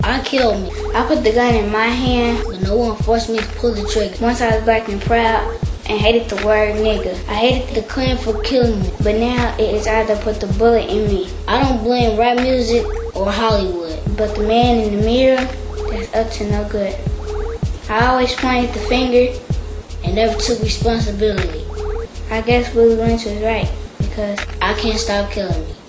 I killed me. I put the gun in my hand, but no one forced me to pull the trigger. Once I was black and proud and hated the word nigga. I hated the Klan for killing me, but now it is I that put the bullet in me. I don't blame rap music or Hollywood, but the man in the mirror, that's up to no good. I always pointed the finger and never took responsibility. I guess Willie Lynch was right, because I can't stop killing me.